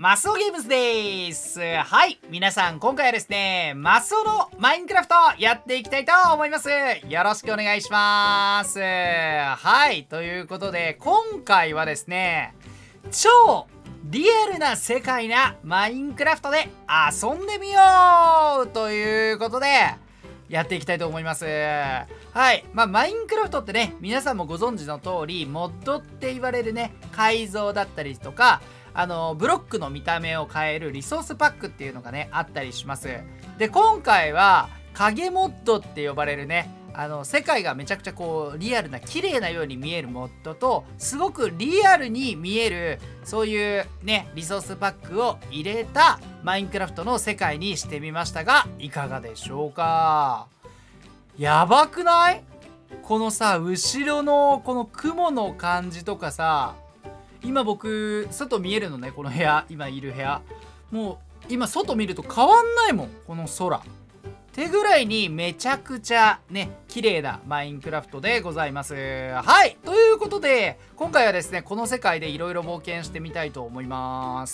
マスオゲームズです。はい、皆さん今回はですね、マスオのマインクラフトやっていきたいと思います。よろしくお願いします。はい、ということで今回はですね、超リアルな世界なマインクラフトで遊んでみようということでやっていきたいと思います。はい。マインクラフトってね、皆さんもご存知の通り、モッドって言われるね、改造だったりとか、ブロックの見た目を変えるリソースパックっていうのがね、あったりします。で、今回は、影モッドって呼ばれるね、世界がめちゃくちゃこう、リアルな、綺麗なように見えるモッドと、すごくリアルに見える、そういうね、リソースパックを入れた、マインクラフトの世界にしてみましたが、いかがでしょうか？やばくない？このさ、後ろのこの雲の感じとかさ、今僕外見えるのね、この部屋、今いる部屋もう今外見ると変わんないもん、この空ってぐらいにめちゃくちゃね綺麗なマインクラフトでございます。はい、ということで今回はですね、この世界でいろいろ冒険してみたいと思います。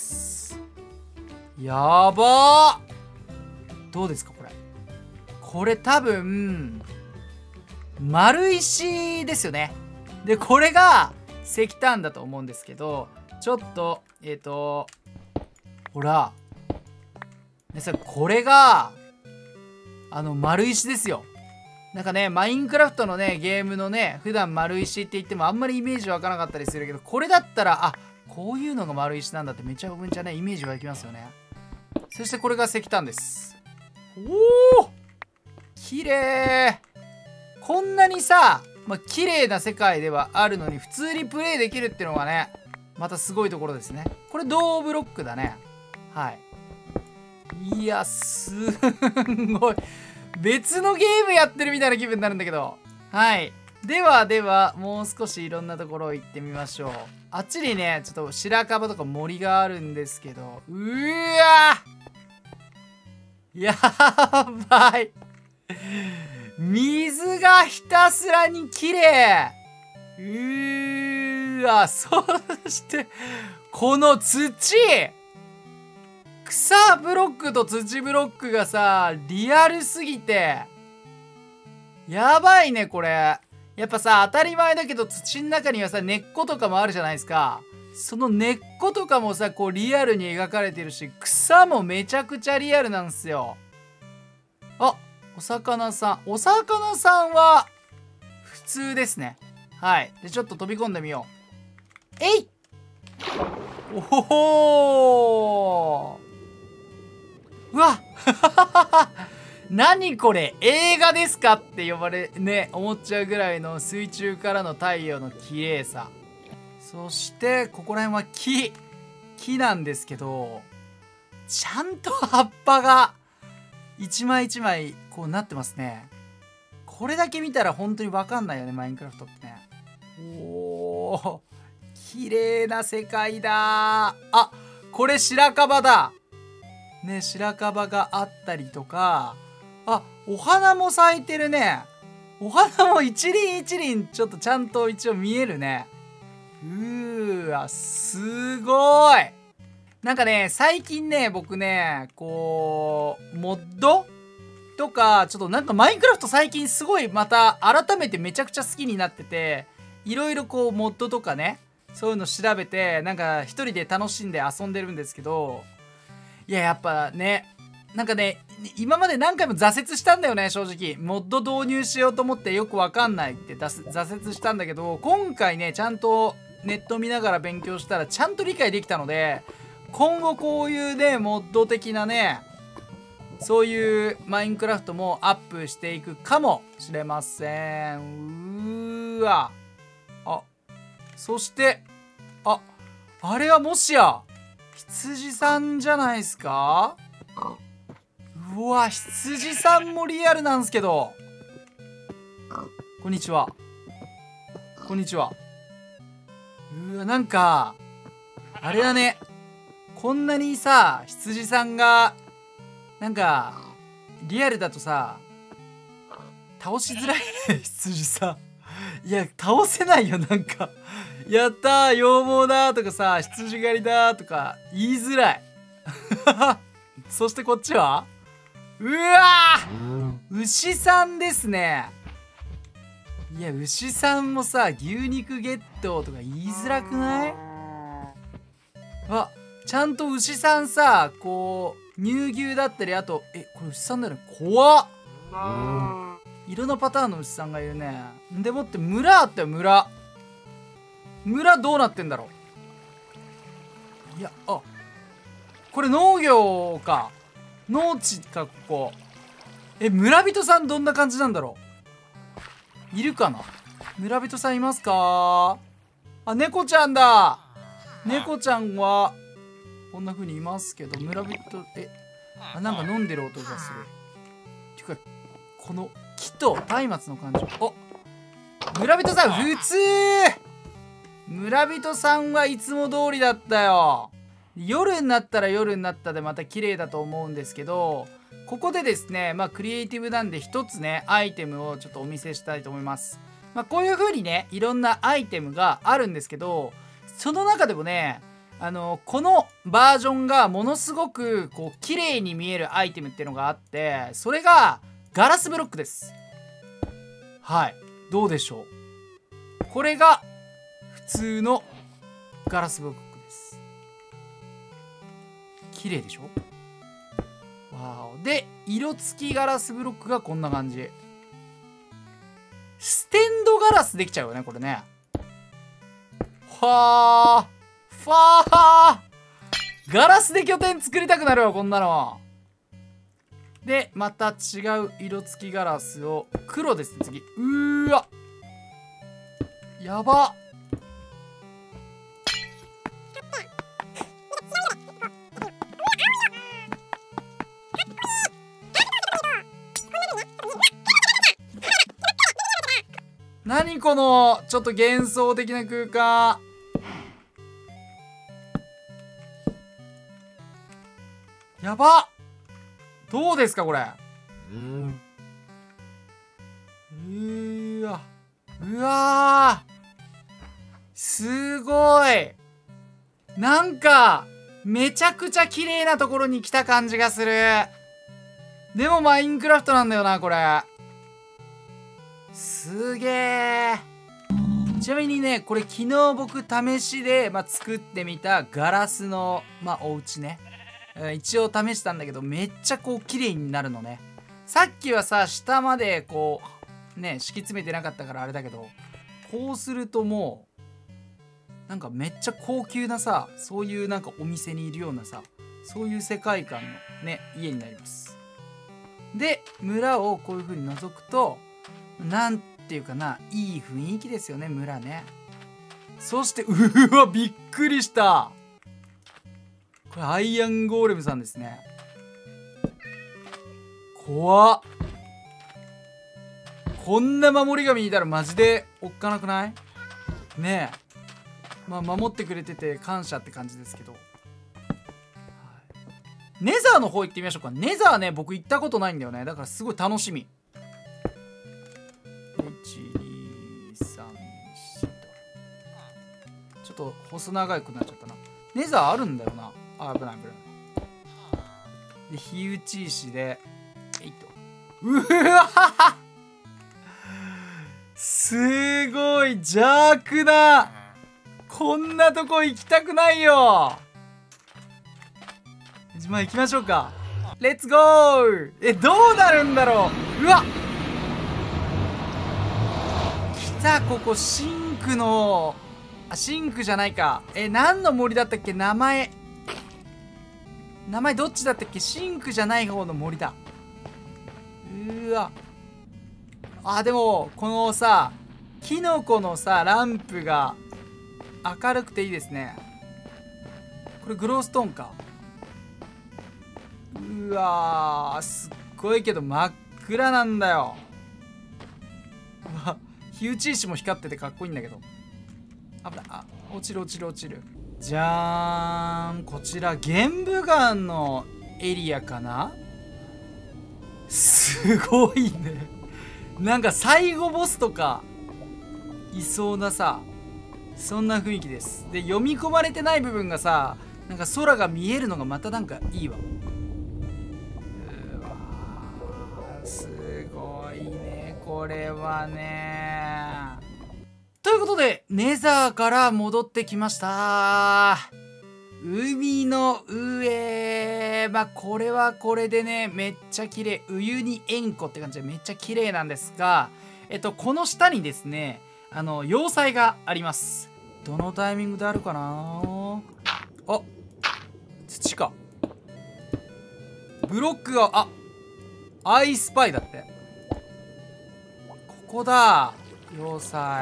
やばー、どうですかこれ多分丸石ですよね。でこれが石炭だと思うんですけど、ちょっとほらでさ、これが丸石ですよ。なんかね、マインクラフトのねゲームのね、普段丸石って言ってもあんまりイメージ湧かなかったりするけど、これだったらあ、こういうのが丸石なんだってめちゃめちゃねイメージ湧きますよね。そしてこれが石炭です。おお、綺麗。こんなにさ、綺麗な世界ではあるのに普通にプレイできるっていうのがね、またすごいところですね。これ銅ブロックだね。はい。いや、すんごい。別のゲームやってるみたいな気分になるんだけど。はい。では、もう少しいろんなところ行ってみましょう。あっちにね、ちょっと白樺とか森があるんですけど。やばい。水がひたすらに綺麗。そしてこの土、草ブロックと土ブロックがさリアルすぎてやばいね。これやっぱさ当たり前だけど、土の中にはさ根っことかもあるじゃないですか。その根っことかもさこうリアルに描かれてるし、草もめちゃくちゃリアルなんすよ。あ、お魚さんは普通ですね。はい。でちょっと飛び込んでみよう。えい、おほほー、うわ何これ、映画ですかって呼ばれね思っちゃうぐらいの水中からの太陽の綺麗さ。そしてここら辺は木なんですけど、ちゃんと葉っぱが一枚一枚こうなってますね。これだけ見たら本当に分かんないよね、マインクラフトってね。おー、綺麗な世界だー。あ、これ白樺だね。白樺があったりとか、あ、お花も咲いてるね。お花も一輪一輪ちょっとちゃんと一応見えるね。すごい。なんかね、最近ね、僕ね、こう、モッドとか、ちょっとなんかマインクラフト最近すごいまた改めてめちゃくちゃ好きになってて、いろいろこう、モッドとかね、そういうの調べて、なんか一人で楽しんで遊んでるんですけど、いや、やっぱね、なんかね、今まで何回も挫折したんだよね、正直。モッド導入しようと思ってよくわかんないって挫折したんだけど、今回ね、ちゃんとネット見ながら勉強したらちゃんと理解できたので、今後こういうねモッド的なねそういうマインクラフトもアップしていくかもしれません。あ、そしてあれはもしや羊さんじゃないですか。うわ、羊さんもリアルなんすけど。こんにちは。なんかあれだね、こんなにさ羊さんがなんかリアルだとさ倒しづらいね羊さん。いや倒せないよ。なんかやったー羊毛だとかさ、羊狩りだとか言いづらい。そしてこっちはうわー牛さんですね。いや牛さんもさ、牛肉ゲットとか言いづらくない？あ、ちゃんと牛さんさ、こう乳牛だったり、あとこれ牛さんだよね。怖っ。いろんなパターンの牛さんがいるね。でもって村あったよ。村どうなってんだろう。いや、あ、これ農業か、農地か、ここ。村人さんどんな感じなんだろう。いるかな。村人さんいますか？あ、猫ちゃんだ。猫ちゃんはこんな風にいますけど、村人なんか飲んでる音がする。ていうかこの木と松明の感じ。お、村人さん普通。村人さんはいつも通りだったよ。夜になったら夜になったでまた綺麗だと思うんですけど、ここでですね、クリエイティブなんで一つねアイテムをちょっとお見せしたいと思います。こういう風にねいろんなアイテムがあるんですけど、その中でもねこのバージョンがものすごくこう綺麗に見えるアイテムっていうのがあって、それがガラスブロックです。はい、どうでしょう。これが普通のガラスブロックです。綺麗でしょ。わー。で色付きガラスブロックがこんな感じ。ステンドガラスできちゃうよねこれね。はあ、ファー。ガラスで拠点作りたくなるわこんなの。でまた違う色付きガラスを黒ですね。次うーわやば。何このちょっと幻想的な空間。やば。どうですかこれ。うわうわすごい。なんかめちゃくちゃ綺麗なところに来た感じがする。でもマインクラフトなんだよなこれ。すげえ。ちなみにねこれ昨日僕試しで、作ってみたガラスのお家ね、一応試したんだけどめっちゃこう綺麗になるのね。さっきはさ下までこうね敷き詰めてなかったからあれだけど、こうするともうなんかめっちゃ高級なさ、そういうなんかお店にいるようなさ、そういう世界観のね家になります。で村をこういう風に覗くとなんていうかな、いい雰囲気ですよね村ね。そしてうわびっくりした。これアイアンゴーレムさんですね。怖っ。こんな守り神いたらマジでおっかなくないねえ。守ってくれてて感謝って感じですけど、ネザーの方行ってみましょうか。ネザーね僕行ったことないんだよね。だからすごい楽しみ。ちょっと細長くなっちゃったな。ネザーあるんだよな。あ、危ない危ない。で火打ち石でうわすごい邪悪だ。こんなとこ行きたくないよ。行きましょうか。レッツゴー。どうなるんだろう。うわ来た。ここシンクのシンクじゃないか。何の森だったっけ。名前どっちだったっけ。シンクじゃない方の森だ。うわでもこのさキノコのさランプが明るくていいですね。これグローストーンか。うわすっごいけど真っ暗なんだよ。うわ火打ち石も光っててかっこいいんだけど。危ない。落ちる落ちる落ちる。じゃーん。こちら玄武岩のエリアかな。すごいね。なんか最後ボスとかいそうなさ、 そんな雰囲気です。で、読み込まれてない部分がさ、なんか空が見えるのがまたなんかいいわ。うわー、すごいねこれはね。ということでネザーから戻ってきました。海の上、まあこれはこれでねめっちゃ綺麗、ウユニ塩湖って感じでめっちゃ綺麗なんですが、この下にですね要塞があります。どのタイミングであるかなあ、土か。ブロックが、あ、アイスパイだって。ここだ、要塞。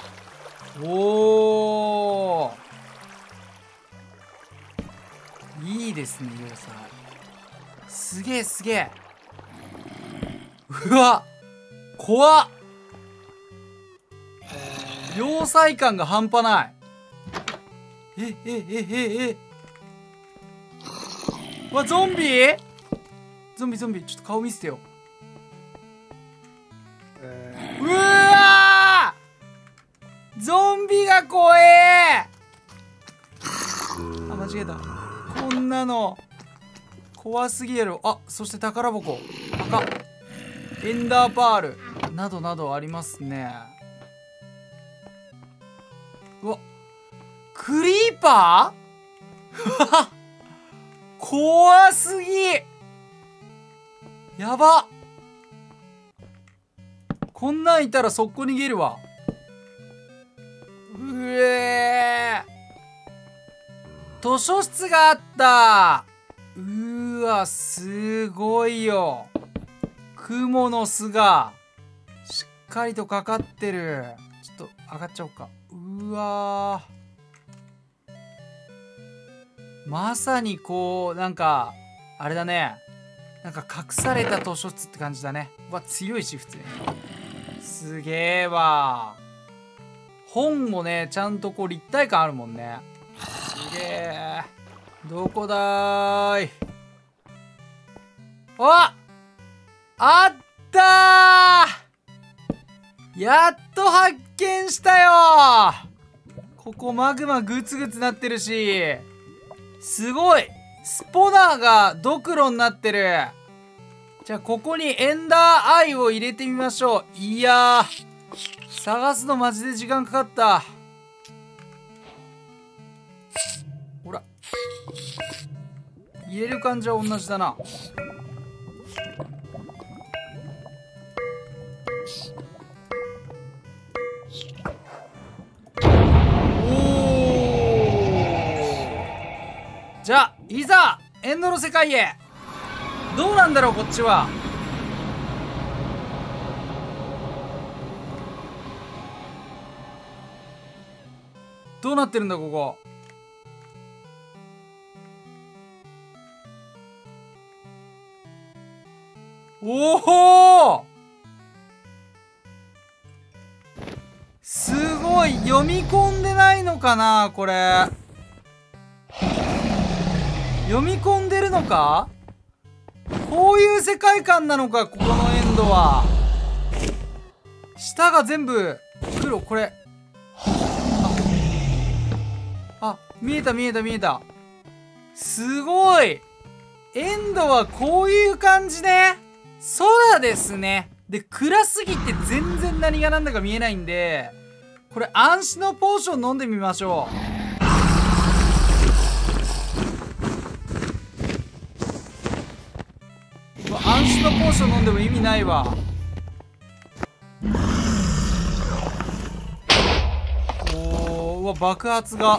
おー、いいですね要塞。すげえすげえ。うわ、怖っ。要塞感が半端ない。うわ、ゾンビゾンビゾンビ、ちょっと顔見せてよ。うわー、ゾンビが怖え。あ、間違えた。こんなの怖すぎやろ。あ、そして宝箱、赤エンダーパールなどなどありますね。うわ、クリーパー怖すぎ。やば、こんなんいたら速攻逃げるわ。うえー、図書室があった。うーわ、すごいよ。クモの巣がしっかりとかかってる。ちょっと上がっちゃおうか。うわー、まさにこうなんかあれだね、なんか隠された図書室って感じだね。うわ、強いし普通に。すげえわ。本もねちゃんとこう立体感あるもんね。すげえ。どこだーい。あったー、やっと発見したよー。ここマグマグツグツなってるし、すごいスポナーがドクロになってる。じゃあここにエンダーアイを入れてみましょう。いやー、探すのマジで時間かかった。ほら、入れる感じは同じだな。じゃあいざエンドの世界へ。どうなんだろうこっちは。どうなってるんだここ。おお、すごい。読み込んでないのかなこれ。読み込んでるのか。こういう世界観なのかここのエンドは。下が全部黒。これあ、見えた見えた見えた。すごい。エンドはこういう感じね。空ですね。で暗すぎて全然何が何だか見えないんで、これ暗視のポーション飲んでみましょう。暗視のポーション飲んでも意味ないわ。おー、うわ、爆発が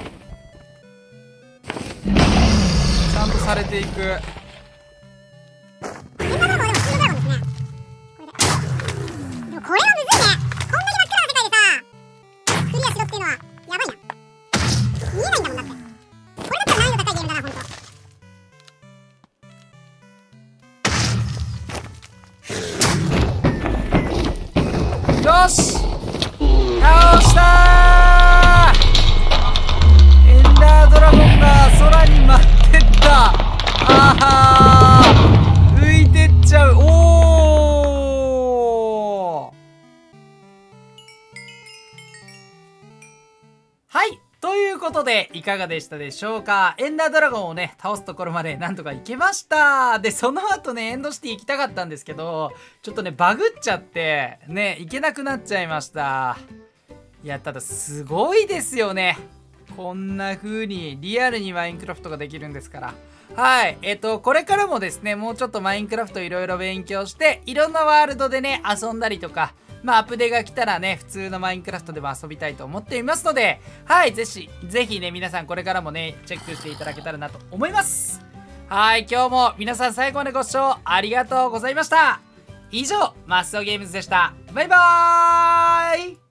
ちゃんとされていく。よし、倒したー。エンダードラゴンが空に舞ってった。あはことでいかがでしたでしょうか。エンダードラゴンをね倒すところまでなんとかいけました。でその後ねエンドシティ行きたかったんですけど、ちょっとねバグっちゃってね行けなくなっちゃいました。いやただすごいですよね、こんな風にリアルにマインクラフトができるんですから。はい。これからもですね、もうちょっとマインクラフトいろいろ勉強して、いろんなワールドでね、遊んだりとか、まあ、アップデが来たらね、普通のマインクラフトでも遊びたいと思っていますので、はい。ぜひね、皆さんこれからもね、チェックしていただけたらなと思います。はい。今日も皆さん最後までご視聴ありがとうございました。以上、マスオゲームズでした。バイバーイ。